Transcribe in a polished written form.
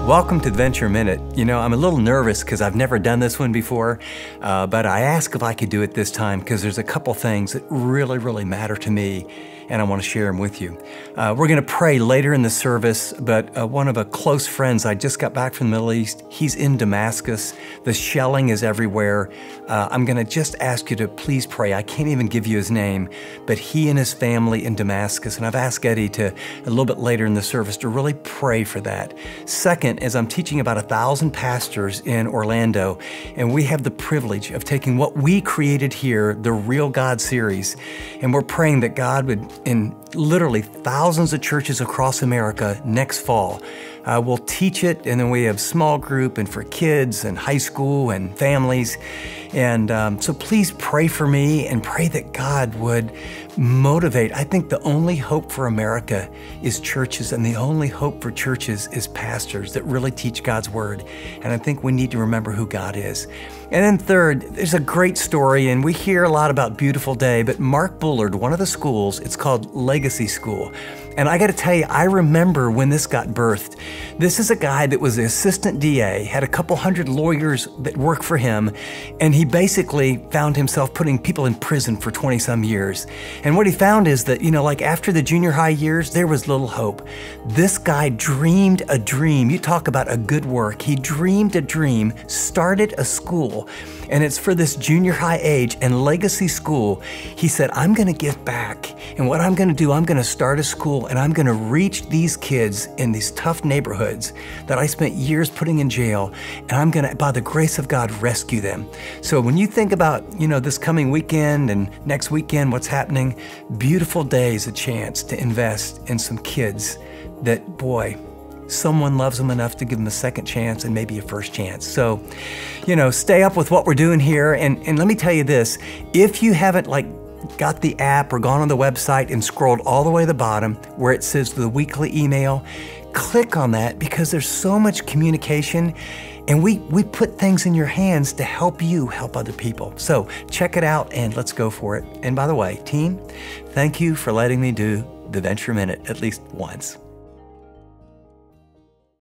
Welcome to the Venture Minute. You know, I'm a little nervous because I've never done this one before, but I asked if I could do it this time because there's a couple things that really matter to me, and I want to share them with you. We're going to pray later in the service, but one of a close friends, I just got back from the Middle East. He's in Damascus. The shelling is everywhere. I'm going to just ask you to please pray. I can't even give you his name, but he and his family in Damascus, and I've asked Eddie to, a little bit later in the service, to really pray for that. Second, as I'm teaching about 1,000 pastors in Orlando, and we have the privilege of taking what we created here, the Real God series, and we're praying that God would, in literally thousands of churches across America next fall, we'll teach it, and then we have small group and for kids and high school and families. And so please pray for me and pray that God would motivate. I think the only hope for America is churches, and the only hope for churches is pastors that really teach God's word. And I think we need to remember who God is. And then third, there's a great story, and we hear a lot about Beautiful Day, but Mark Bullard, one of the schools, it's called Legacy School. And I got to tell you, I remember when this got birthed. This is a guy that was the assistant DA, had a couple hundred lawyers that worked for him, and he basically found himself putting people in prison for 20-some years. And what he found is that, you know, like after the junior high years, there was little hope. This guy dreamed a dream. You talk about a good work. He dreamed a dream, started a school, and it's for this junior high age and Legacy School. He said, I'm going to give back. And what I'm going to do, I'm going to start a school, and I'm going to reach these kids in these tough neighborhoods that I spent years putting in jail, and I'm going to, by the grace of God, rescue them. So when you think about, you know, this coming weekend and next weekend, what's happening, Beautiful Day is a chance to invest in some kids that, boy, someone loves them enough to give them a second chance and maybe a first chance. So, you know, stay up with what we're doing here. And let me tell you this, if you haven't got the app or gone on the website and scrolled all the way to the bottom where it says the weekly email, click on that, because there's so much communication, and we put things in your hands to help you help other people. So check it out and let's go for it. And by the way, team, thank you for letting me do the Venture Minute at least once.